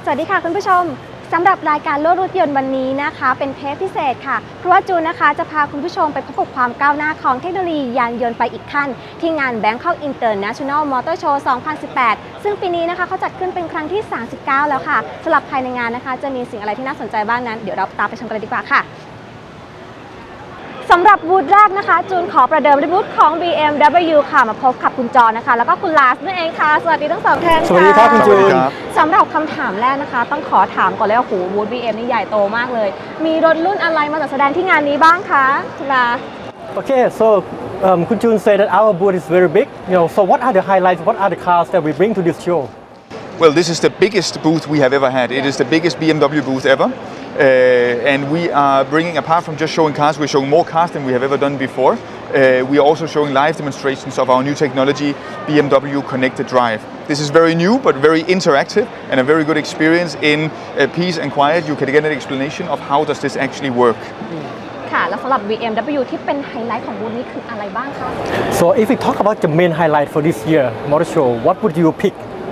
สวัสดีค่ะคุณผู้ชมสำหรับรายการโลกรถยนต์วันนี้นะคะเป็นเทปพิเศษค่ะเพราะว่าจูนนะคะจะพาคุณผู้ชมไปพบกับความก้าวหน้าของเทคโนโลยียานยนต์ไปอีกขั้นที่งาน Bangkok International Motor Show 2018 ซึ่งปีนี้นะคะเขาจัดขึ้นเป็นครั้งที่ 39 แล้วค่ะสำหรับภายในงานนะคะจะมีสิ่งอะไรที่น่าสนใจบ้างนั้นเดี๋ยวเราตามไปชมกันดีกว่าค่ะสำหรับบูธแรกนะคะจูนขอประเดิมด้วยบูธของ BMW ค่ะมาพบกับคุณจอนะคะแล้วก็คุณลาสนั่นเองค่ะสวัสดีทั้งสองท่านค่ะสวัสดีครับคุณจูนสำหรับคำถามแรกนะคะต้องขอถามก่อนเลยว่าบูธ BM นี่ใหญ่โตมากเลยมีรถรุ่นอะไรมาจัดแสดงที่งานนี้บ้างคะคุณลาส Okay, so Kun Jun said that our booth is very big. So what are the highlights? What are the cars that we bring to this show? Well, this is the biggest booth we have ever had. It is the biggest BMW booth ever. And we are bringing, apart from just showing cars, we're showing more cars than we have ever done before. We are also showing live demonstrations of our new technology, BMW Connected Drive. This is very new, but very interactive and a very good experience in peace and quiet. You can get an explanation of how does this actually work. ค่ะแล้วสำหรับ BMW ที่เป็นไฮไลท์ของบูธนี้คืออะไรบ้างคะ So if we talk about the main highlight for this year motor show, what would you pick?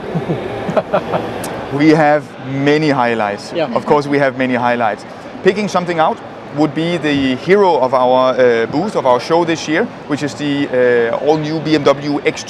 We have many highlights. Yeah. Of course, we have many highlights. Picking something out would be the hero of our booth, of our show this year, which is the all-new BMW X2.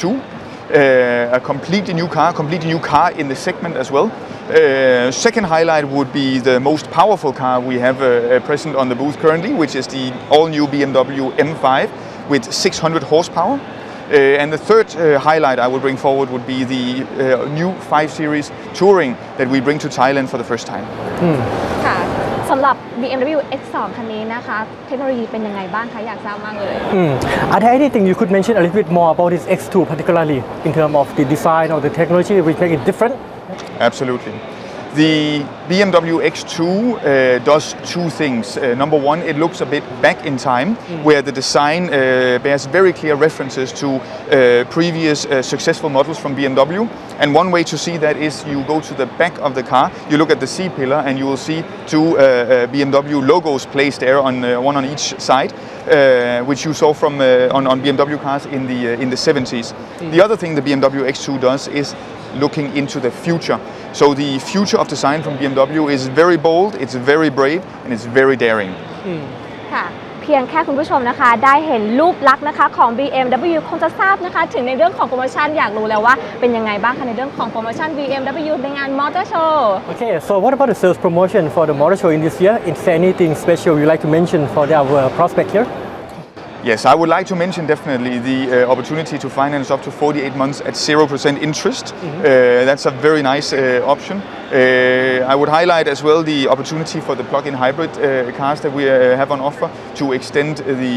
A completely new car in the segment as well. Second highlight would be the most powerful car we have present on the booth currently, which is the all-new BMW M5 with 600 horsepower. And the third highlight I would bring forward would be the new 5 Series Touring that we bring to Thailand for the first time. ค่ะสำหรับ BMW X2 คันนี้นะคะเทคโนโลยีเป็นยังไงบ้างคะอยากทราบมากเลย Are there anything you could mention a little bit more about this X2 particularly in terms of the design or the technology which make it different? Absolutely. The BMW X2 does two things. Number one, it looks a bit back in time, where the design bears very clear references to previous successful models from BMW. And one way to see that is you go to the back of the car, you look at the C-pillar, and you will see two BMW logos placed there, one on each side, which you saw from on BMW cars in the 70s. The other thing the BMW X2 does is looking into the future. So the future of design from BMW is very bold, it's very brave, and it's very daring. ค่ะเพียงแค่คุณผู้ชมนะคะได้เห็นรูปลักษณ์นะคะของ BMW คงจะทราบนะคะถึงในเรื่องของโปรโมชั่นอยากรู้แล้วว่าเป็นยังไงบ้างคะในเรื่องของโปรโมชั่น BMW ในงาน Motor Show. Okay, so what about the sales promotion for the motor show in this year? Is there anything special you'd like to mention for our prospect here? Yes, I would like to mention definitely the opportunity to finance up to 48 months at 0% interest. That's a very nice option. I would highlight as well the opportunity for the plug-in hybrid cars that we have on offer to extend the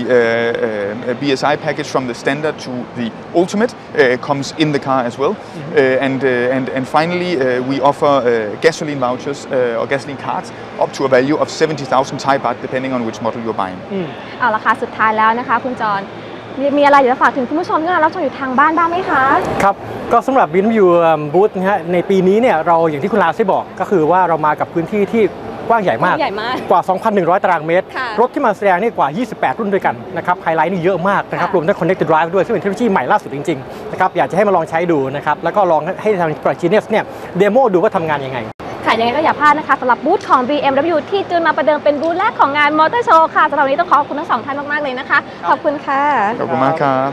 BSI package from the standard to the ultimate comes in the car as well. And finally, we offer gasoline vouchers or gasoline cards up to a value of 70,000 Thai baht depending on which model you're buying. เอาละค่ะสุดท้ายแล้วนะคะคุณจรมีอะไรอยากจะฝากถึงคุณผู้ชมที่กำลังรับชมอยู่ทางบ้านบ้างไหมคะครับก็สำหรับ BMW บูธนะฮะในปีนี้เนี่ยเราอย่างที่คุณลาได้บอกก็คือว่าเรามากับพื้นที่ที่กว้างใหญ่มากกว่า 2,100 ตารางเมตรรถที่มาแสดงนี่กว่า 28 รุ่นด้วยกันนะครับไฮไลท์นี่เยอะมากนะครับรวมทั้ง Connected Drive ด้วยซึ่งเป็นเทคโนโลยีใหม่ล่าสุดจริงๆนะครับอยากจะให้มาลองใช้ดูนะครับแล้วก็ลองให้ทาง Genius เนี่ยเดโมดูว่าทำงานยังไงค่ะยังไงก็อย่าพลาดนะคะสำหรับบูธของ BMW ที่จูนมาประเดิมเป็นบูธแรกของงาน Motor Show ค่ะสำหรับวันนี้ต้องขอบคุณทั้งสองท่านมากๆเลยนะคะขอบคุณค่ะขอบคุณมากครับ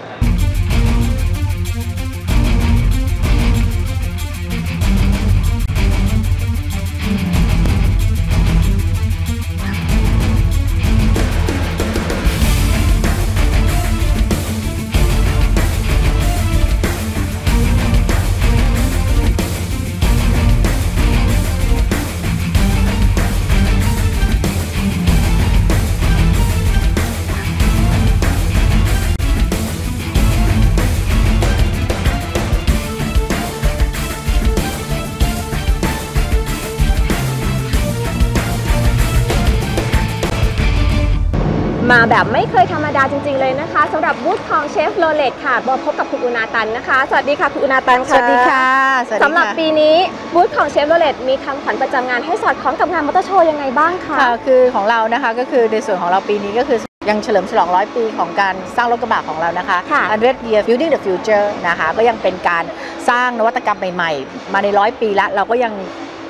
มาแบบไม่เคยธรรมดาจริงๆเลยนะคะสำหรับบูธของเชฟโรเลตค่ะมาพบกับคุณอุณาตันนะคะสวัสดีค่ะคุณอุณาตันค่ะสวัสดีค่ะสำหรับปีนี้บูธของเชฟโรเลตมีคำขวัญประจำงานให้สอดคล้องกับงานมอเตอร์โชว์ยังไงบ้างคะคือของเรานะคะก็คือในส่วนของเราปีนี้ก็คือยังเฉลิมฉลอง100 ปีของการสร้างรถกระบะของเรานะคะ 100 Year Building the Future นะคะก็ยังเป็นการสร้างนวัตกรรมใหม่ๆมาใน100 ปีแล้วเราก็ยังค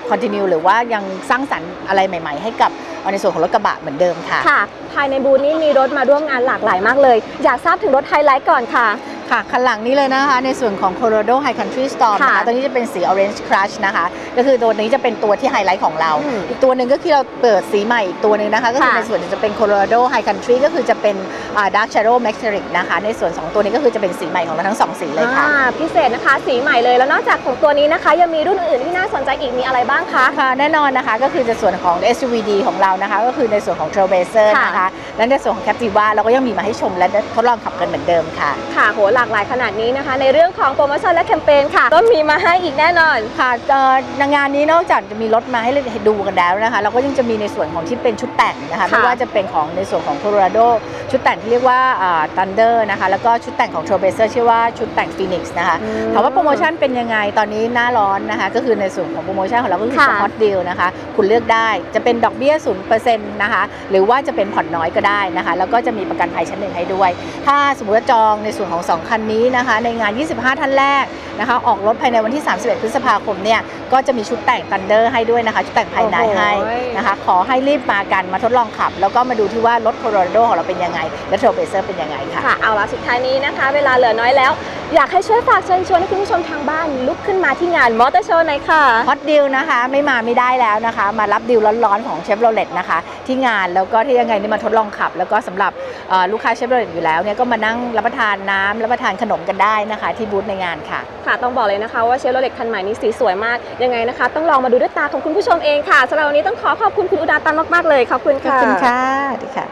คอนติเนียหรือว่ายังสร้างสรรค์อะไรใหม่ๆให้กับในส่วนของรถกระบะเหมือนเดิมค่ะค่ะภายในบูธนี้มีรถมาร่วมงานหลากหลายมากเลยอยากทราบถึงรถไฮไลท์ก่อนค่ะค่ะคันหลังนี้เลยนะคะในส่วนของ Colorado High Country Storm นะคะตัวนี้จะเป็นสี Orange Crush นะคะก็คือตัวนี้จะเป็นตัวที่ไฮไลท์ของเราอีกตัวหนึ่งก็คือเราเปิดสีใหม่อีกตัวหนึ่งนะคะก็คือในส่วนจะเป็น Colorado High Country ก็คือจะเป็น Dark Shadow Metallic นะคะในส่วน2ตัวนี้ก็คือจะเป็นสีใหม่ของเราทั้ง2สีเลยค่ะพิเศษนะคะสีใหม่เลยแล้วนอกจากของตัวนี้นะคะยังมีรุ่นอื่นที่น่าสนใจอีกมีอะไรบ้างคะค่ะแน่นอนนะคะก็คือในส่วนของ SUVD ของเรานะคะก็คือในส่วนของ Trailblazer นะคะและในส่วนของ Captiva เราก็ยังมีมาให้ชมและทดลองขับกันเหมือนเดิมค่ะค่ะโหหลากหลายขนาดนี้นะคะในเรื่องของโปรโมชั่นและแคมเปญค่ะก็มีมาให้อีกแน่นอนค่ะงานนี้นอกจากจะมีรถมาให้ดูกันแล้วนะคะเราก็ยังจะมีในส่วนของที่เป็นชุดแต่งนะคะไม่ว่าจะเป็นของในส่วนของ Colorado ชุดแต่งที่เรียกว่า Thunder นะคะแล้วก็ชุดแต่งของ Trailblazer ชื่อว่าชุดแต่ง Phoenix นะคะถามว่าโปรโมชั่นเป็นยังไงตอนนี้หน้าร้อนนะคะก็คือในส่วนของโปรโมชั่นของเราก็คือ Hot Deal นะคะคุณเลือกได้จะเป็นดอกเบี้ย 0% นะคะหรือว่าจะเป็นผ่อนน้อยก็ได้นะคะแล้วก็จะมีประกันภัยชั้น 1ให้ด้วยถ้าสมมติว่าจองในส่วนของ2คันนี้นะคะในงาน25ท่านแรกนะคะออกรถภายในวันที่31พฤษภาคมเนี่ยก็จะมีชุดแต่ง Thunder ให้ด้วยนะคะชุดแต่งภายในให้นะคะขอให้รีบมากันมาทดลองขับแล้วก็มาดูที่ว่ารถ Colorado ของเราเป็นยังไงและ Trailblazer เป็นยังไงค่ะเอาละสุดท้ายนี้นะคะเวลาเหลือน้อยแล้วอยากให้ช่วยฝากเชิญชวนให้คุณผู้ชมทางบ้านลุกขึ้นมาที่งานมอเตอร์โชว์หน่อยค่ะ Hot Deal นะคะไม่มาไม่ได้แล้วนะคะมารับดีลร้อนๆของ Chevrolet นะคะที่งานแล้วก็ที่ยังไงนี่มาทดลองขับแล้วก็สำหรับลูกค้า Chevrolet อยู่แล้วเนี่ยก็มานั่งรับประทานน้ำรับประทานขนมกันได้นะคะที่บูธในงานค่ะต้องบอกเลยนะคะว่าเชฟโรเล็ตคันใหม่นี้สีสวยมากยังไงนะคะต้องลองมาดูด้วยตาของคุณผู้ชมเองค่ะสำหรับวันนี้ต้องขอบคุณคุณอุดาตันมากๆเลยขอบคุณค่ะขอบคุณค่ะดีค่ะ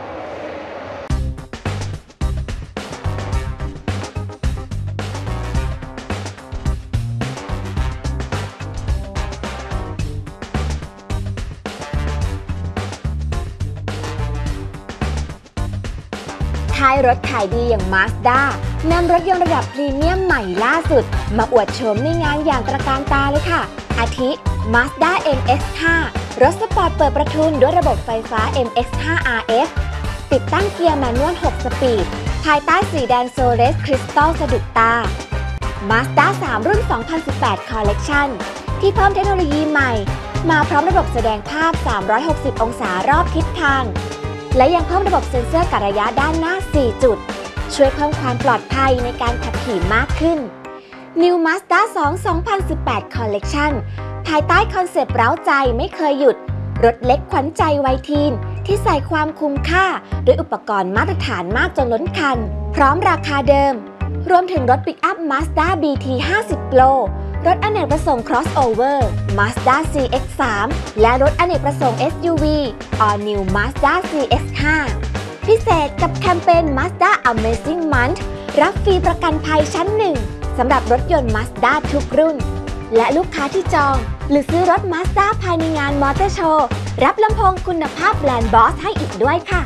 ท้ายรถขายดีอย่าง Mazda นำรถยนต์ระดับพรีเมียมใหม่ล่าสุดมาอวดโฉมในงานอย่างตระการตาเลยค่ะอาทิ Mazda MX-5 รถสปอร์ตเปิดประทุนด้วยระบบไฟฟ้า MX-5 RF ติดตั้งเกียร์แมนนวล6สปีดภายใต้สีแดงโซเลสคริสตัลสะดุดตา Mazda 3 รุ่น 2018 Collection ที่เพิ่มเทคโนโลยีใหม่มาพร้อมระบบแสดงภาพ360องศารอบทิศทางและยังเพิ่มระบบเซ็นเซอร์กะระยะด้านหน้า4จุดช่วยเพิ่มความปลอดภัยในการขับขี่มากขึ้น New Mazda 2 2018 Collection ภายใต้คอนเซปต์เร้าใจไม่เคยหยุดรถเล็กขวัญใจวัยทีนที่ใส่ความคุ้มค่าด้วยอุปกรณ์มาตรฐานมากจนล้นคันพร้อมราคาเดิมรวมถึงรถปิกอัพ Mazda BT 50 Pro รถอเนกประสงค์ Crossover Mazda CX-3 และรถอเนกประสงค์ SUV All New Mazda CX-5 พิเศษกับแคมเปญ Mazda Amazing Month รับฟรีประกันภัยชั้น 1 สำหรับรถยนต์ Mazda ทุกรุ่นและลูกค้าที่จองหรือซื้อรถ Mazda ภายในงานมอเตอร์โชว์รับลำโพงคุณภาพแบรนด์ Boss ให้อีกด้วยค่ะ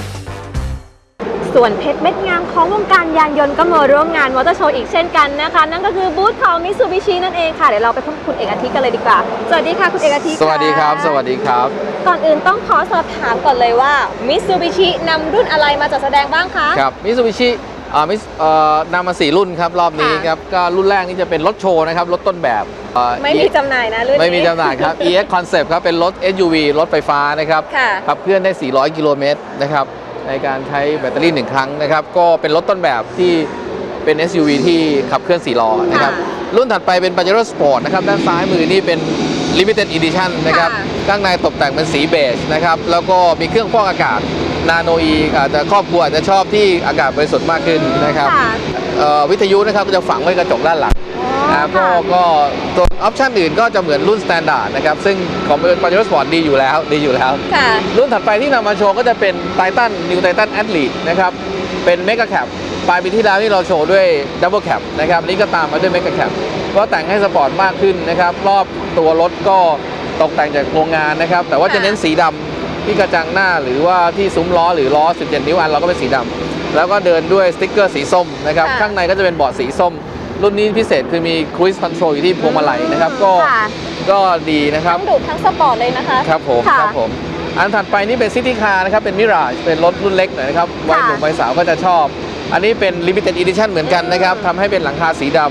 ส่วนเพชรเม็ดงามของวงการยานยนต์ก็มาร่วมงานมอเตอร์โชว์อีกเช่นกันนะคะนั่นก็คือบูธของ Mitsubishi นั่นเองค่ะเดี๋ยวเราไปพบคุณเอกอาทิตย์กันเลยดีกว่าสวัสดีค่ะคุณเอกอาทิตย์สวัสดีครับสวัสดีครับก่อนอื่นต้องขอสอบถามก่อนเลยว่า Mitsubishi นำรุ่นอะไรมาจัดแสดงบ้างคะครับ Mitsubishiนำมา4รุ่นครับรอบนี้ครับก็รุ่นแรกนี่จะเป็นรถโชว์นะครับรถต้นแบบไม่มีจำหน่ายนะรุ่นนี้ไม่มีจำหน่ายครับ EX Concept ครับเป็นรถ SUV รถไฟฟ้านะครับขับเคลื่อนได้400กิโลเมตรนะครับในการใช้แบตเตอรี่1ครั้งนะครับก็เป็นรถต้นแบบที่เป็น SUV ที่ขับเคลื่อน4ล้อนะครับรุ่นถัดไปเป็น Pajero Sport นะครับด้านซ้ายมือนี่เป็น Limited Edition นะครับข้างในตกแต่งเป็นสีเบจนะครับแล้วก็มีเครื่องฟอกอากาศ Nano E อาจจะครอบครัวอาจจะชอบที่อากาศบริสุทธิ์มากขึ้นนะครับวิทยุนะครับก็จะฝังไว้กระจกด้านหลังก็ตัวออปชันอื่นก็จะเหมือนรุ่น Standard นะครับซึ่งของ Pajero Sport ดีอยู่แล้วรุ่นถัดไปที่นำมาโชว์ก็จะเป็น Titan New Titan Athlete นะครับเป็น Mega Cab ปลายปีที่แล้วที่เราโชว์ด้วย Double Cab นะครับนี่ก็ตามมาด้วย Mega Cab ก็แต่งให้สปอร์ตมากขึ้นนะครับรอบตัวรถก็ตกแต่งจากโรงงานนะครับแต่ว่าจะเน้นสีดำที่กระจังหน้าหรือว่าที่ซุ้มล้อหรือล้อ17นิ้วอันเราก็เป็นสีดำแล้วก็เดินด้วยสติ๊กเกอร์สีส้มนะครับข้างในก็จะเป็นเบาะสีส้มรุ่นนี้พิเศษคือมี Cruise Control อยู่ที่พวงมาลัยนะครับก็ดีนะครับทั้งดุทั้งสปอร์ตเลยนะคะครับผมอันถัดไปนี่เป็นซิตี้คาร์นะครับเป็น Mirage เป็นรถรุ่นเล็กหน่อยนะครับวัยหนุ่มวัยสาวก็จะชอบอันนี้เป็น Limited Edition เหมือนกันนะครับทำให้เป็นหลังคาสีดำ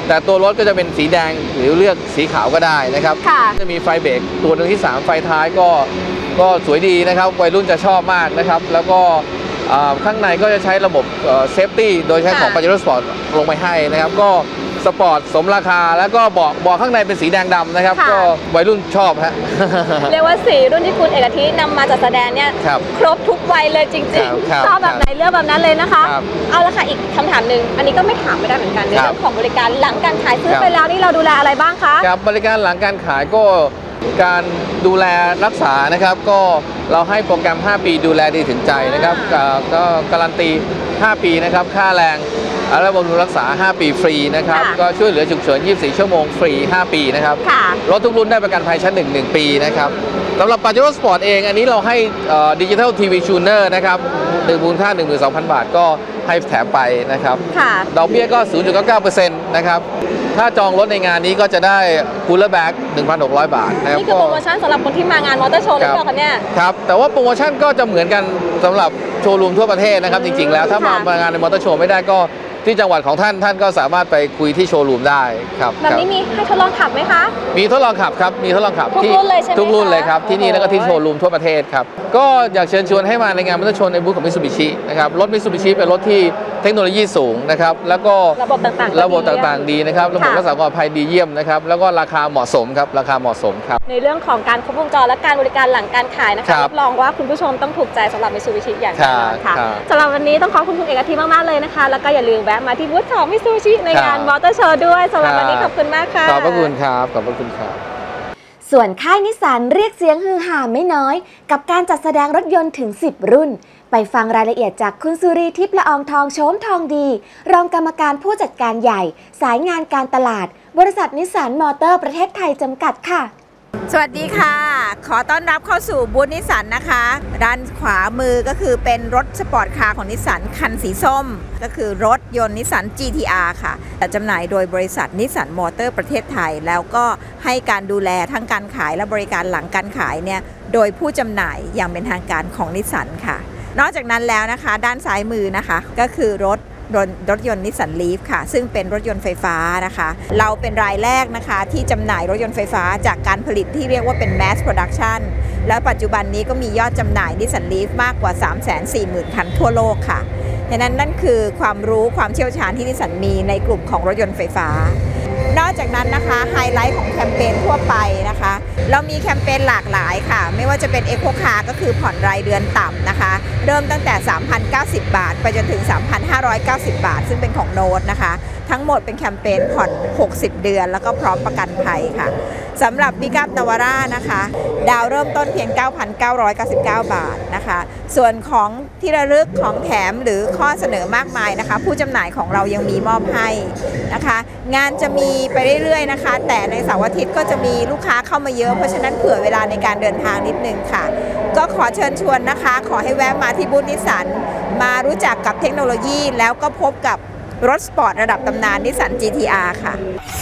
แต่ตัวรถก็จะเป็นสีแดงหรือเลือกสีขาวก็ได้นะครับจะมีไฟเบรกตัวหนึ่งที่ 3 ไฟท้ายก็สวยดีนะครับวัยรุ่นจะชอบมากนะครับแล้วก็ข้างในก็จะใช้ระบบเซฟตี้โดยใช้ของ Pajero Sport ลงไปให้นะครับก็สปอร์ตสมราคาแล้วก็เบาะข้างในเป็นสีแดงดำนะครับก็วัยรุ่นชอบฮะเรียกว่าสีรุ่นที่คุณเอกทินำมาจัดแสดงเนี่ยครบทุกวัยเลยจริงๆชอบแบบไหนเลือกแบบนั้นเลยนะคะเอาละค่ะอีกคำถามหนึ่งอันนี้ก็ไม่ถามไม่ได้เหมือนกันในเรื่องของบริการหลังการขายซื้อไปแล้วนี่เราดูแลอะไรบ้างคะครับบริการหลังการขายก็การดูแลรักษานะครับก็เราให้โปรแกรม5ปีดูแลดีถึงใจนะครับก็การันตี5ปีนะครับค่าแรงและบำรุงรักษา5ปีฟรีนะครับก็ช่วยเหลือฉุกเฉิน24ชั่วโมงฟรี5ปีนะครับรถทุกรุ่นได้ประกันภัยชั้น1ปีนะครับสำหรับ Pajero Sport เองอันนี้เราให้Digital TV Tuner นะครับมูลค่า 12,000 บาทก็ให้แถมไปนะครับดอกเบี้ยก็ 0.99% นะครับถ้าจองรถในงานนี้ก็จะได้คูลเลอร์แบ็ก 1,600 บาทนะครับนี่คือโปรโมชั่นสำหรับคนที่มางานมอเตอร์โชว์หรือเปล่าคะเนี่ยครับแต่ว่าโปรโมชั่นก็จะเหมือนกันสำหรับโชว์รูมทั่วประเทศนะครับจริงๆแล้วถ้ามางานในมอเตอร์โชว์ไม่ได้ก็ที่จังหวัดของท่านก็สามารถไปคุยที่โชว์รูมได้ครับแบบนี้มีให้ทดลองขับไหมคะมีทดลองขับครับมีทดลองขับทุกรุ่นเลยใช่ไหมทุกรุ่นเลยครับที่นี่แล้วก็ที่โชว์รูมทั่วประเทศครับก็อยากเชิญชวนให้มาในงานมอเตอร์โชว์ในบูธของมิตซูบิชินะครับรถมิตซูบิชิเป็นรถที่เทคโนโลยีสูงนะครับแล้วก็ระบบต่างๆดีนะครับระบบรักษาความปลอดภัยดีเยี่ยมนะครับแล้วก็ราคาเหมาะสมครับราคาเหมาะสมครับในเรื่องของการครบวงจรและการบริการหลังการขายนะคะรับรองว่าคุณผู้ชมต้องถูกใจสำหรับมิตซูบิชิอย่างแน่นอนค่ะสำหรับวันนี้ต้องขอบคุณเอกทินมากๆเลยนะคะแล้วก็อย่าลืมแวะมาที่บูธของมิตซูบิชิในงานมอเตอร์โชว์ด้วยสำหรับวันนี้ขอบคุณมากค่ะขอบพระคุณครับขอบพระคุณครับส่วนค่ายนิสสันเรียกเสียงฮือฮาไม่น้อยกับการจัดแสดงรถยนต์ถึง10รุ่นไปฟังรายละเอียดจากคุณสุรีทิพย์ละอองทองโฉมทองดีรองกรรมการผู้จัดการใหญ่สายงานการตลาดบริษัทนิสสันมอเตอร์ประเทศไทยจำกัดค่ะสวัสดีค่ะขอต้อนรับเข้าสู่บูธนิสสันนะคะด้านขวามือก็คือเป็นรถสปอร์ตคาร์ของนิสสันคันสีส้มก็คือรถยนต์นิสสัน GTR ค่ะแต่จำหน่ายโดยบริษัทนิสสันมอเตอร์ประเทศไทยแล้วก็ให้การดูแลทั้งการขายและบริการหลังการขายเนี่ยโดยผู้จำหน่ายอย่างเป็นทางการของนิสสันค่ะนอกจากนั้นแล้วนะคะด้านซ้ายมือนะคะก็คือรถยนต์นิสสันลีฟค่ะซึ่งเป็นรถยนต์ไฟฟ้านะคะเราเป็นรายแรกนะคะที่จำหน่ายรถยนต์ไฟฟ้าจากการผลิตที่เรียกว่าเป็น Mass Production และปัจจุบันนี้ก็มียอดจำหน่ายนิสสันลีฟมากกว่า 340,000 คันทั่วโลกค่ะดังนั้นนั่นคือความรู้ความเชี่ยวชาญที่นิสสันมีในกลุ่มของรถยนต์ไฟฟ้านอกจากนั้นนะคะไฮไลท์ของแคมเปญทั่วไปนะคะเรามีแคมเปญหลากหลายค่ะไม่ว่าจะเป็น Eco Car ก็คือผ่อนรายเดือนต่ำนะคะเริ่มตั้งแต่ 3,090 บาทไปจนถึง 3,590 บาทซึ่งเป็นของโน้ตนะคะทั้งหมดเป็นแคมเปญผ่อน60 เดือนแล้วก็พร้อมประกันภัยค่ะสำหรับปิกอัพนาวาร่านะคะดาวเริ่มต้นเพียง 9,999 บาทนะคะส่วนของที่ระลึกของแถมหรือข้อเสนอมากมายนะคะผู้จำหน่ายของเรายังมีมอบให้นะคะงานจะมีไปเรื่อยๆนะคะแต่ในเสาร์อาทิตย์ก็จะมีลูกค้าเข้ามาเยอะเพราะฉะนั้นเผื่อเวลาในการเดินทางนิดนึงค่ะก็ขอเชิญชวนนะคะขอให้แวะมาที่บูธนิสสันมารู้จักกับเทคโนโลยีแล้วก็พบกับรถสปอร์ตระดับตำนานนิสสัน GTR ค่ะ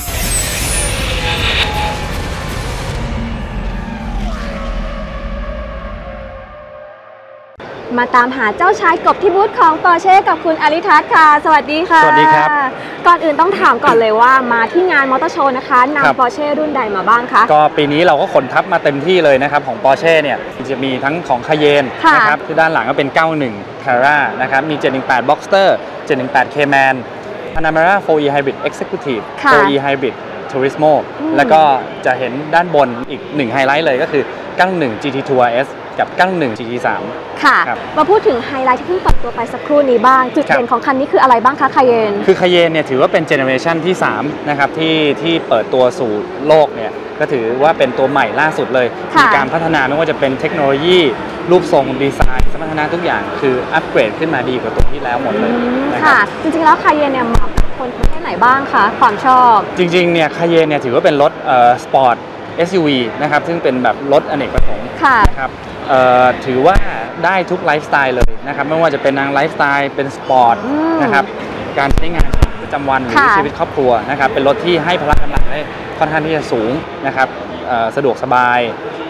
มาตามหาเจ้าชายกบที่บูธของ Porsche กับคุณอริทัศน์ค่ะสวัสดีค่ะสวัสดีครับก่อนอื่นต้องถามก่อนเลยว่ามาที่งานมอเตอร์โชว์นะคะนำ Porsche รุ่นใดมาบ้างคะก็ปีนี้เราก็ขนทัพมาเต็มที่เลยนะครับของ Porsche เนี่ยจะมีทั้งของ Cayenne นะครับที่ด้านหลังก็เป็น 91 Carrera นะครับมี 718 Boxster 718 Cayman Panamera 4e Hybrid Executive 4e Hybrid Turismo แล้วก็จะเห็นด้านบนอีก1ไฮไลท์เลยก็คือ 91 GT Tour S กับ 91 GT3 ค่ะมาพูดถึงไฮไลท์ที่เพิ่งเปิดตัวไปสักครู่นี้บ้างจุดเด่นของคันนี้คืออะไรบ้างคะCayenne คือCayenneเนี่ยถือว่าเป็นเจเนอเรชันที่3นะครับที่เปิดตัวสู่โลกเนี่ยก็ถือว่าเป็นตัวใหม่ล่าสุดเลยมีการพัฒนาไม่ว่าจะเป็นเทคโนโลยีรูปทรงดีไซน์สมรรถนะทุกอย่างคืออัปเกรดขึ้นมาดีกว่าตัวที่แล้วหมดเลยค่ะจริงๆแล้วCayenneเนี่ยเหมาะกับคนประเภทไหนบ้างคะความชอบจริงๆเนี่ยCayenneเนี่ยถือว่าเป็นรถสปอร์ต SUV นะครับซึ่งเป็นแบบรถอเนกประสงค์นะครับถือว่าได้ทุกไลฟ์สไตล์เลยนะครับไม่ว่าจะเป็นทางไลฟ์สไตล์เป็นสปอร์ตนะครับการใช้งานประจำวันหรือชีวิตครอบครัวนะครับเป็นรถที่ให้พละกำลังได้ค่อนข้างที่จะสูงนะครับสะดวกสบาย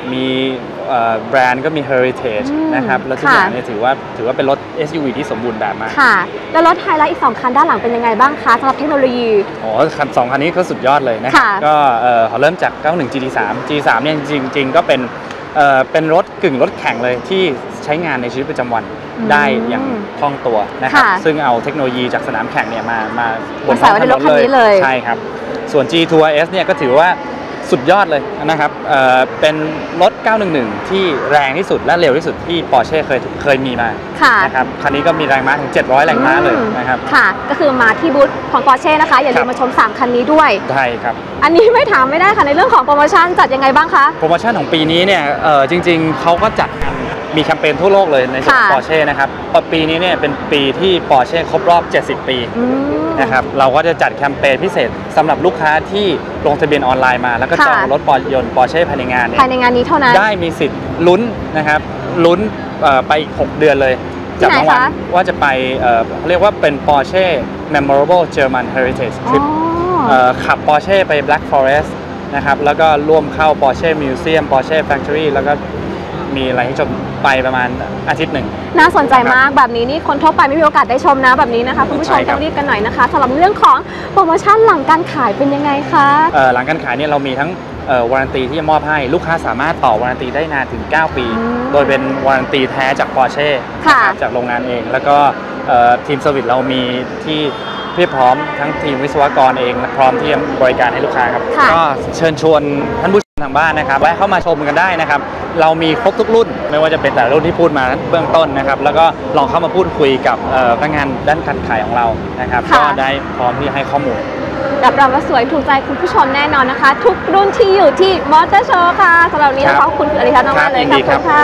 มีแบรนด์ก็มี heritage นะครับแล้วทุกอย่างเนี่ยถือว่าเป็นรถ SUV ที่สมบูรณ์แบบมากค่ะแล้วรถไฮไลท์อีก2คันด้านหลังเป็นยังไงบ้างคะสำหรับเทคโนโลยีสองคันนี้ก็สุดยอดเลยนะครับก็เริ่มจาก 91 GT3 GT3 เนี่ยจริงๆก็เป็นรถกึ่งรถแข่งเลยที่ใช้งานในชีวิตประจำวันได้อย่างคล่องตัวนะครับซึ่งเอาเทคโนโลยีจากสนามแข่งเนี่ยมาบนท้องถนนเลยใช่ครับส่วน G2RS เนี่ยก็ถือว่าสุดยอดเลยนะครับเป็นรถ 911 ที่แรงที่สุดและเร็วที่สุดที่ Porsche เคยมีมานะครับคันนี้ก็มีแรงม้าถึง700แรงม้าเลยนะครับค่ะก็คือมาที่บูธของ Porsche นะคะอย่าลืมมาชม3คันนี้ด้วยใช่ครับอันนี้ไม่ถามไม่ได้ค่ะในเรื่องของโปรโมชั่นจัดยังไงบ้างคะโปรโมชั่นของปีนี้เนี่ยจริงๆเขาก็จัดมีแคมเปญทั่วโลกเลยในส่วนของ Porsche นะครับปีนี้เนี่ยเป็นปีที่ Porsche ครบรอบ70 ปีนะครับเราก็จะจัดแคมเปญพิเศษสำหรับลูกค้าที่ลงทะเบียนออนไลน์มาแล้วก็จองรถยนต์ Porsche ภายในงานนี้เท่านั้นได้มีสิทธิ์ลุ้นนะครับลุ้นไปอีก6 เดือนเลยจากรางวัลว่าจะไปเรียกว่าเป็น Porsche Memorable German Heritage Trip ขับ Porsche ไป Black Forest นะครับแล้วก็ร่วมเข้า Porsche Museum Porsche Factory แล้วก็มีอะไรให้ชมไปประมาณอาทิตย์หนึ่งน่าสนใจมากแบบนี้นี่คนทั่วไปไม่มีโอกาสได้ชมนะแบบนี้นะคะคุณผู้ชมต้องรีบกันหน่อยนะคะสำหรับเรื่องของโปรโมชั่นหลังการขายเป็นยังไงคะหลังการขายเนี่ยเรามีทั้งวารันตีที่จะมอบให้ลูกค้าสามารถต่อวารันตีได้นานถึง9 ปีโดยเป็นวารันตีแท้จาก Porsche จากโรงงานเองแล้วก็ทีมเซอร์วิสเรามีที่เพียบพร้อมทั้งทีมวิศวกรเองพร้อมที่จะบริการให้ลูกค้าครับก็เชิญชวนท่านผู้ชมทางบ้านนะครับแวะเข้ามาชมกันได้นะครับเรามีครบทุกรุ่นไม่ว่าจะเป็นแต่รุ่นที่พูดมาเบื้องต้นนะครับแล้วก็ลองเข้ามาพูดคุยกับพนักงานด้านการขายของเรานะครับก็ได้พร้อมที่ให้ข้อมูลรับรองว่าสวยถูกใจคุณผู้ชมแน่นอนนะคะทุกรุ่นที่อยู่ที่มอเตอร์โชว์ค่ะสำหรับวันนี้ขอบคุณอริทัศน์มากเลยขอบคุณค่ะ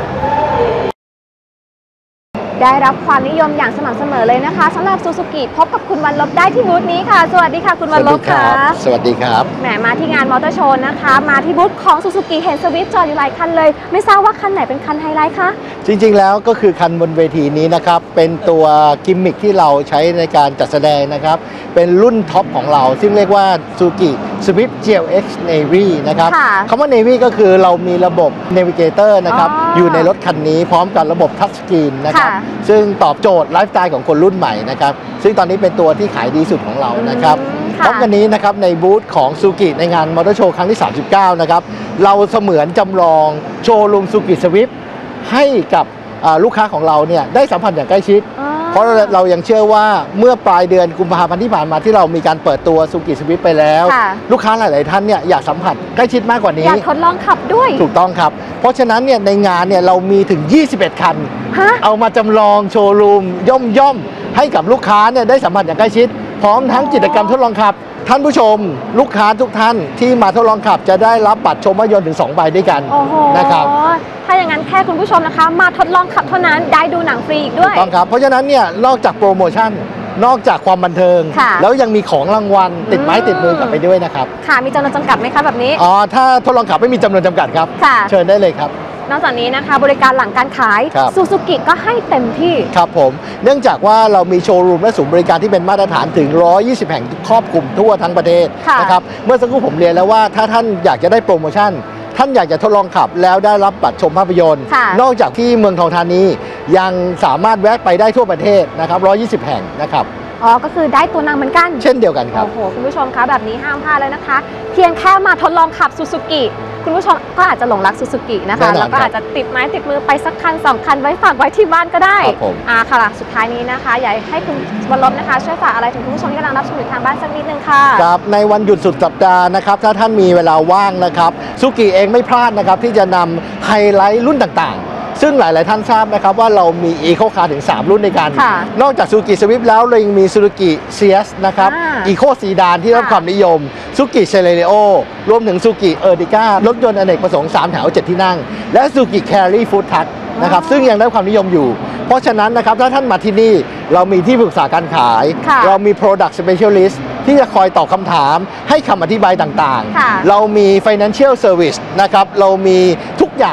ได้รับความนิยมอย่างสม่ำเสมอเลยนะคะสำหรับซูซูกิพบกับคุณวันลบได้ที่บูธนี้ค่ะสวัสดีค่ะคุณวันลบค่ะสวัสดีครับแหมมาที่งานมอเตอร์โชว์นะคะมาที่บูธของซูซูกิเห็นสวิฟต์จอดอยู่หลายคันเลยไม่ทราบว่าคันไหนเป็นคันไฮไลท์คะจริงๆแล้วก็คือคันบนเวทีนี้นะครับเป็นตัวกิมมิคที่เราใช้ในการจัดแสดงนะครับเป็นรุ่นท็อปของเราซึ่งเรียกว่าซูซูกิสวิฟต์ GLX Navy นะครับคำว่า Navy ก็คือเรามีระบบ Navigator นะครับอยู่ในรถคันนี้พร้อมกับระบบทัชสกรีนนะครับซึ่งตอบโจทย์ไลฟ์สไตล์ของคนรุ่นใหม่นะครับซึ่งตอนนี้เป็นตัวที่ขายดีสุดของเรานะครับพร้อมกันนี้นะครับในบูธของซูกิในงานมอเตอร์โชว์ครั้งที่39นะครับเราเสมือนจำลองโชว์รูมซูกิสวิฟต์ให้กับลูกค้าของเราเนี่ยได้สัมผัสอย่างใกล้ชิดเพราะเรายังเชื่อว่าเมื่อปลายเดือนกุมภาพันธ์ที่ผ่านมาที่เรามีการเปิดตัวซูกิสวิฟต์ไปแล้วลูกค้าหลายๆท่านเนี่ยอยากสัมผัสใกล้ชิดมากกว่านี้อยากทดลองขับด้วยถูกต้องครับเพราะฉะนั้นเนี่ยในงานเนี่ยเรามีถึง21คันเอามาจำลองโชว์รูมย่อมให้กับลูกค้าเนี่ยได้สัมผัสอย่างใกล้ชิดพร้อมทั้งกิจกรรมทดลองขับท่านผู้ชมลูกค้าทุกท่านที่มาทดลองขับจะได้รับบัตรชมภาพยนตร์ถึง2 ใบด้วยกันนะครับถ้าอย่างนั้นแค่คุณผู้ชมนะคะมาทดลองขับเท่านั้นได้ดูหนังฟรีอีกด้วยถูกต้องครับเพราะฉะนั้นเนี่ยนอกจากโปรโมชั่นนอกจากความบันเทิงแล้วยังมีของรางวัลติดไม้ติดมือกลับไปด้วยนะครับค่ะมีจำนวนจำกัดไหมคะแบบนี้ถ้าทดลองขับไม่มีจำนวนจำกัดครับเชิญได้เลยครับนอกจากนี้นะคะบริการหลังการขายซูซูกิก็ให้เต็มที่ครับผมเนื่องจากว่าเรามีโชว์รูมและศูนย์บริการที่เป็นมาตรฐานถึง120แห่งครอบคลุมทั่วทั้งประเทศนะครับเมื่อสักครู่ผมเรียนแล้วว่าถ้าท่านอยากจะได้โปรโมชั่นท่านอยากจะทดลองขับแล้วได้รับบัตรชมภาพยนตร์นอกจากที่เมืองทองธานียังสามารถแวะไปได้ทั่วประเทศนะครับ120แห่งนะครับก็คือได้ตัวนางเหมือนกันเช่นเดียวกันครับโอ้โหคุณผู้ชมคะแบบนี้ห้ามพลาดเลยนะคะเพียงแค่มาทดลองขับซูซูกิคุณผู้ชมก็อาจจะหลงรักซูซูกินะคะแล้วก็อาจจะติดไม้ติดมือไปสักคัน2 คันไว้ฝากไว้ที่บ้านก็ได้ค่ะสุดท้ายนี้นะคะอยากให้คุณวันลบนะคะช่วยฝากอะไรถึงคุณผู้ชมที่กำลังรับชมอยู่ทางบ้านสักนิดนึงค่ะครับในวันหยุดสุดสัปดาห์นะครับถ้าท่านมีเวลาว่างนะครับซูกิเองไม่พลาดนะครับที่จะนำไฮไลท์รุ่นต่างๆซึ่งหลายๆท่านทราบนะครับว่าเรามีอีโคคาร์ถึง3รุ่นในกันนอกจากซูกิสวิฟต์แล้วเรายังมีซูซูกิเซียสนะครับอีโคซีดานที่ได้รับความนิยมซูกิเซเลโอรวมถึงซูกิเออร์ติก้ารถยนต์อเนกประสงค์3 แถว 7 ที่นั่งและซูกิแครี่ฟู้ดทัชนะครับซึ่งยังได้ความนิยมอยู่เพราะฉะนั้นนะครับถ้าท่านมาที่นี่เรามีที่ปรึกษาการขายเรามี Product Specialist ที่จะคอยตอบคำถามให้คำอธิบายต่างๆเรามี Financial Service นะครับเรามีทุกอย่าง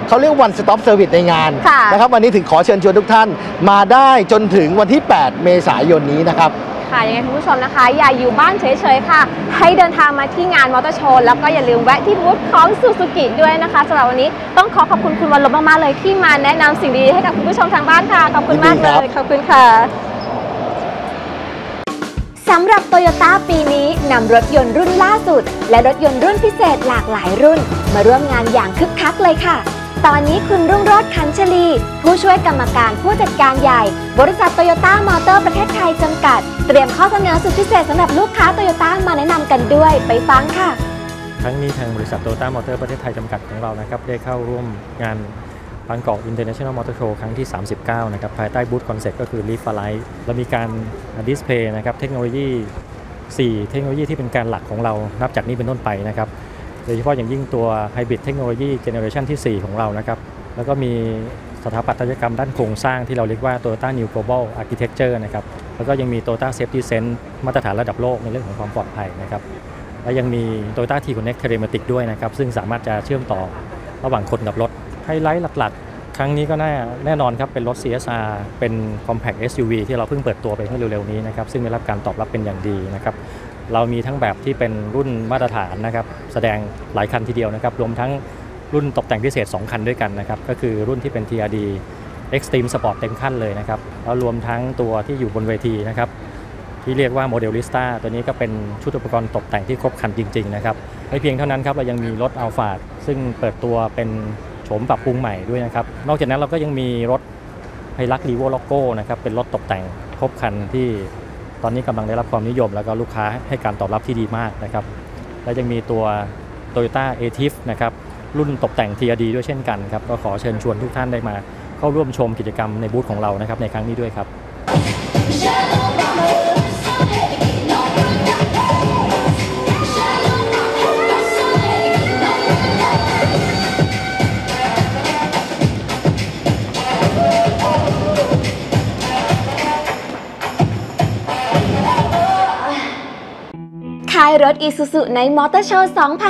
เขาเรียก one stop service ในงานนะครับวันนี้ถึงขอเชิญชวนทุกท่านมาได้จนถึงวันที่ 8 เมษายนนี้นะครับค่ะยังไงคุณผู้ชมนะคะอย่าอยู่บ้านเฉยๆค่ะให้เดินทางมาที่งานมอเตอร์โชว์แล้วก็อย่าลืมแวะที่บูธของซูซูกิด้วยนะคะสำหรับวันนี้ต้องขอบคุณคุณวันลบมากๆเลยที่มาแนะนำสิ่งดีๆให้กับคุณผู้ชมทางบ้านค่ะขอบคุณมากเลยขอบคุณค่ะสำหรับโตโยต้าปีนี้นำรถยนต์รุ่นล่าสุดและรถยนต์รุ่นพิเศษหลากหลายรุ่นมาร่วมงานอย่างคึกคักเลยค่ะตอนนี้คุณรุ่งโรจน์ขันชลีผู้ช่วยกรรมการผู้จัดการใหญ่บริษัทโตโยต้ามอเตอร์ประเทศไทยจำกัดเตรียมข้อเสนอสุดพิเศษสำหรับลูกค้าโตโยต้ามาแนะนำกันด้วยไปฟังค่ะทั้งนี้ทางบริษัทโตโยต้ามอเตอร์ประเทศไทยจำกัดของเรานะครับได้เข้าร่วมงานบางกอก International Motor Show ครั้งที่ 39 นะครับภายใต้บูธคอนเซ็ปต์ก็คือ Live for Life และมีการดิสเพลย์นะครับเทคโนโลยี4 เทคโนโลยีที่เป็นการหลักของเรานับจากนี้เป็นต้นไปนะครับโดยเฉพาะอย่างยิ่งตัว Hybrid เทคโนโลยีเจเนอเรชันที่ 4 ของเรานะครับแล้วก็มีสถาปัตยกรรมด้านโครงสร้างที่เราเรียกว่า Toyota New Global Architecture นะครับแล้วก็ยังมี Toyota Safety Sense มาตรฐานระดับโลกในเรื่องของความปลอดภัยนะครับและยังมี Toyota T-Connect Telematic ด้วยนะครับซึ่งสามารถจะเชื่อมต่อระหว่างคนกับรถไฮไลท์หลักๆครั้งนี้ก็แน่นอนครับเป็นรถ CSR เป็น Compact SUV ที่เราเพิ่งเปิดตัวไปเมื่อเร็วๆนี้นะครับซึ่งได้รับการตอบรับเป็นอย่างดีนะครับเรามีทั้งแบบที่เป็นรุ่นมาตรฐานนะครับแสดงหลายคันทีเดียวนะครับรวมทั้งรุ่นตกแต่งพิเศษ2คันด้วยกันนะครับก็คือรุ่นที่เป็น TRD Extreme Sport เต็มขั้นเลยนะครับแล้วรวมทั้งตัวที่อยู่บนเวทีนะครับที่เรียกว่า Modelista ตัวนี้ก็เป็นชุดอุปกรณ์ตกแต่งที่ครบครันจริงๆนะครับไม่เพียงเท่านั้นครับเรายังมีรถ Alphard ซึ่งเปิดตัวเป็นโฉมปรับปรุงใหม่ด้วยนะครับนอกจากนั้นเราก็ยังมีรถ Hilux Revo Logo นะครับเป็นรถตกแต่งครบครันที่ตอนนี้กำลังได้รับความนิยมแล้วก็ลูกค้าให้การตอบรับที่ดีมากนะครับและยังมีตัว Toyota Ativ นะครับรุ่นตกแต่ง TRD ด้วยเช่นกันครับก็ขอเชิญชวนทุกท่านได้มาเข้าร่วมชมกิจกรรมในบูธของเรานะครับในครั้งนี้ด้วยครับค่ายรถ Isuzu ในมอเตอร์โชว์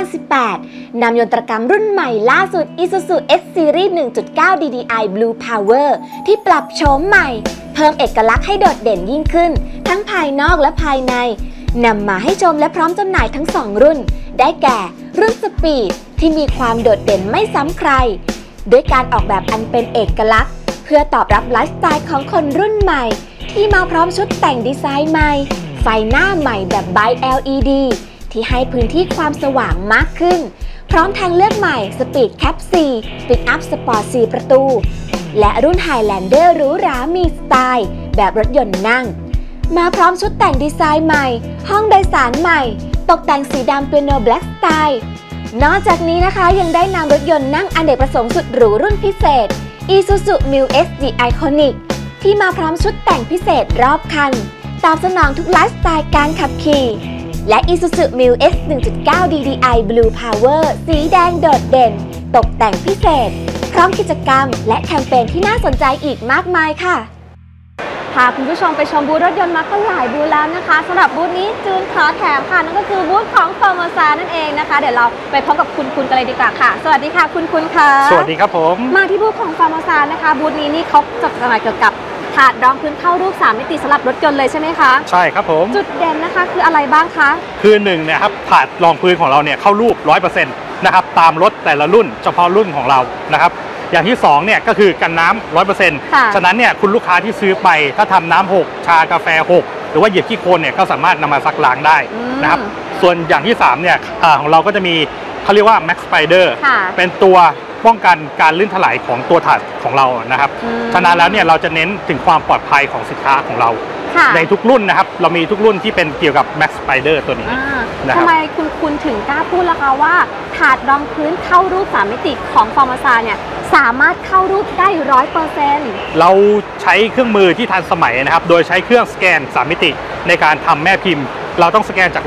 2018 นำยนตรกรรมรุ่นใหม่ล่าสุด Isuzu X Series 1.9 DDI Blue Power ที่ปรับโฉมใหม่เพิ่มเอกลักษณ์ให้โดดเด่นยิ่งขึ้นทั้งภายนอกและภายในนำมาให้ชมและพร้อมจำหน่ายทั้ง2รุ่นได้แก่รุ่นสปีดที่มีความโดดเด่นไม่ซ้ำใครด้วยการออกแบบอันเป็นเอกลักษณ์เพื่อตอบรับไลฟ์สไตล์ของคนรุ่นใหม่ที่มาพร้อมชุดแต่งดีไซน์ใหม่ไฟหน้าใหม่แบบ By LED ที่ให้พื้นที่ความสว่างมากขึ้นพร้อมทางเลือกใหม่ Speed Cap 4 Pick Up Sport 4 ประตูและรุ่น Highlander หรูหรามีสไตล์แบบรถยนต์นั่งมาพร้อมชุดแต่งดีไซน์ใหม่ห้องโดยสารใหม่ตกแต่งสีดำเปียโน Black Style นอกจากนี้นะคะยังได้นำรถยนต์นั่งอเนกประสงค์สุดหรูรุ่นพิเศษ Isuzu Mu X The Iconic ที่มาพร้อมชุดแต่งพิเศษรอบคันตอบสนองทุกไลฟ์สไตล์การขับขี่และ Isuzu Mu X 1.9 DDI Blue Power สีแดงโดดเด่นตกแต่งพิเศษพร้อมกิจกรรมและแคมเปญที่น่าสนใจอีกมากมายค่ะพาคุณผู้ชมไปชมบูธรถยนต์มาก็หลายบูธแล้วนะคะสำหรับบูธนี้จูนขอแถมค่ะนั่นก็คือบูธของ Formosa นั่นเองนะคะเดี๋ยวเราไปพบกับคุณกันเลยดีกว่าค่ะสวัสดีค่ะคุณค่ะสวัสดีครับผมมาที่บูธของ Formosa นะคะบูธนี้นี่เขาจัดจำหน่ายเกี่ยวกับถาดรองพื้นเข้ารูป3มิติสำหรับรถยนต์เลยใช่ไหมคะใช่ครับผมจุดเด่นนะคะคืออะไรบ้างคะคือ1เนี่ยครับถาดรองพื้นของเราเนี่ยเข้ารูป 100% นะครับตามรถแต่ละรุ่นเฉพาะรุ่นของเรานะครับอย่างที่2เนี่ยก็คือกันน้ำ 100% ฉะนั้นเนี่ยคุณลูกค้าที่ซื้อไปถ้าทำน้ำ6ชากาแฟ6หรือว่าเหยียบขี้โคลนเนี่ยก็สามารถนำมาซักล้างได้นะครับส่วนอย่างที่3เนี่ยของเราก็จะมีเขาเรียกว่า Max Spider เป็นตัวป้องกันการลื่นถลายของตัวถาดของเรานะครับฉะนั้นแล้วเนี่ยเราจะเน้นถึงความปลอดภัยของสินค้าของเราในทุกรุ่นนะครับเรามีทุกรุ่นที่เป็นเกี่ยวกับ Max Spider ตัวนี้ทำไมคุณถึงกล้าพูดล่ะคะว่าถาดรองพื้นเข้ารูป3มิติของ Formosa เนี่ยสามารถเข้ารูปได้ 100% เราใช้เครื่องมือที่ทันสมัยนะครับโดยใช้เครื่องสแกน3มิติในการทำแม่พิมพ์เราต้องสแกนจากรถ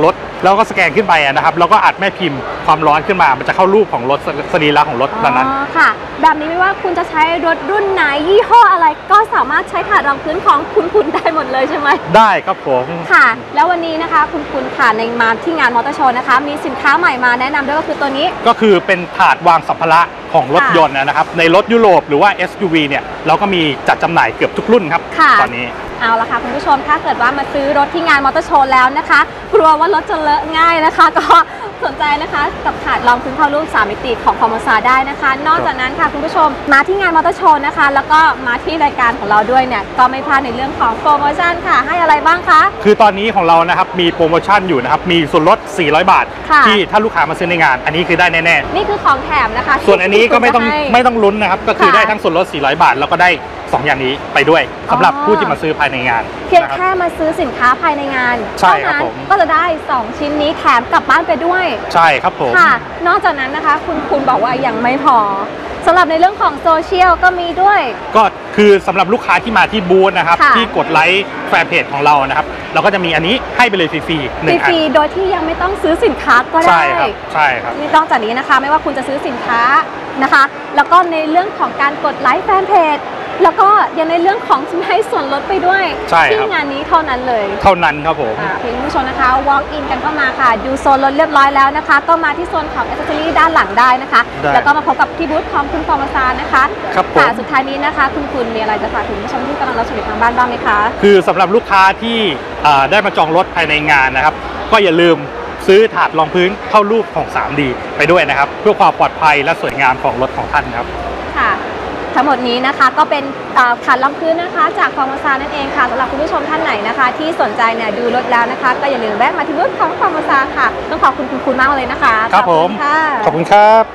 แล้วก็สแกนขึ้นไปนะครับแล้วก็อัดแม่พิมพ์ความร้อนขึ้นมามันจะเข้ารูปของรถสรีระของรถนั้นค่ะแบบนี้ไม่ว่าคุณจะใช้รถรุ่นไหนยี่ห้ออะไรก็สามารถใช้ถาดรองพื้นของคุณได้หมดเลยใช่ไหมได้ครับผมค่ะแล้ววันนี้นะคะคุณค่ะในมาที่งานมอเตอร์โชว์นะคะมีสินค้าใหม่มาแนะนำด้วยก็คือตัวนี้ก็คือเป็นถาดวางสัมภาระของรถยนต์นะครับในรถยุโรปหรือว่า SUV เนี่ยเราก็มีจัดจำหน่ายเกือบทุกรุ่นครับตอนนี้เอาละค่ะคุณผู้ชมถ้าเกิดว่ามาซื้อรถที่งานมอเตอร์โชว์แล้วนะคะกลัวว่ารถจะเลอะง่ายนะคะก็สนใจนะคะกับถาดรองพื้นเข้ารูป3มิติของฟอร์มซาได้นะคะนอกจากนั้นค่ะคุณผู้ชมมาที่งานมอเตอร์โชว์นะคะแล้วก็มาที่รายการของเราด้วยเนี่ยก็ไม่พลาดในเรื่องของโปรโมชั่นค่ะให้อะไรบ้างคะคือตอนนี้ของเรานะครับมีโปรโมชั่นอยู่นะครับมีส่วนลด400 บาทที่ถ้าลูกค้ามาซื้อในงานอันนี้คือได้แน่ๆนี่คือของแถมนะคะส่วนอันนี้ก็ไม่ต้องลุ้นนะครับก็คือได้ทั้งส่วนลด400 บาทแล้วก็ได้2อย่างนี้ไปด้วยสำหรับผู้ที่มาซื้อภายในงานเพียงแค่มาซื้อสินค้าภายในงานเท่านั้นก็จะได้2ชิ้นนี้แถมกลับบ้านไปด้วยใช่ครับผมค่ะนอกจากนั้นนะคะคุณบอกว่ายังไม่พอสำหรับในเรื่องของโซเชียลก็มีด้วยก็คือสำหรับลูกค้าที่มาที่บูธนะครับที่กดไลค์แฟนเพจของเรานะครับเราก็จะมีอันนี้ให้ไปเลยฟรีๆ1 อันฟรีโดยที่ยังไม่ต้องซื้อสินค้าก็ได้ใช่ครับนอกจากนี้นะคะไม่ว่าคุณจะซื้อสินค้านะคะแล้วก็ในเรื่องของการกดไลค์แฟนเพจแล้วก็ยังในเรื่องของให้ส่วนลดไปด้วยที่งานนี้เท่านั้นเลยเท่านั้นครับผมเพียงผู้ชมนะคะ walk in กันเข้ามาค่ะดูโซนรถเรียบร้อยแล้วนะคะก็มาที่โซนของ accessory ด้านหลังได้นะคะแล้วก็มาพบกับที่บูธของคุณฟอร์มซานะคะค่ะสุดท้ายนี้นะคะคุณมีอะไรจะฝากถึงผู้ชมที่กำลังรับชมอยู่ทางบ้านบ้างไหมคะคือสำหรับลูกค้าที่ได้มาจองรถภายในงานนะครับก็อย่าลืมซื้อถาดรองพื้นเข้ารูปของ 3D ไปด้วยนะครับเพื่อความปลอดภัยและสวยงามของรถของท่านครับค่ะทั้งหมดนี้นะคะก็เป็นถาดรองพื้นนะคะจากฟอร์มซานั่นเองค่ะสำหรับคุณผู้ชมท่านไหนนะคะที่สนใจเนี่ยดูรถแล้วนะคะก็อย่าลืมแวะมาที่บูธของฟอร์มซาค่ะต้องขอบคุณมากเลยนะคะครับผมขอบคุณครับ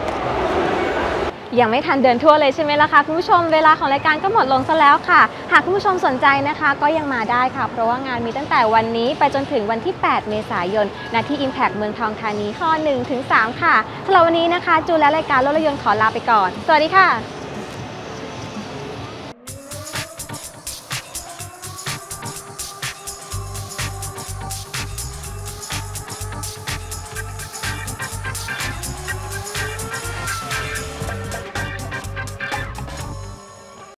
ยังไม่ทันเดินทั่วเลยใช่ไหมล่ะคะคุณผู้ชมเวลาของรายการก็หมดลงซะแล้วค่ะหากคุณผู้ชมสนใจนะคะก็ยังมาได้ค่ะเพราะว่างานมีตั้งแต่วันนี้ไปจนถึงวันที่ 8 เมษายนณที่ Impact เมืองทองธานีข้อ 1-3 ค่ะสำหรับวันนี้นะคะจูและรายการรถยนต์ขอลาไปก่อนสวัสดีค่ะ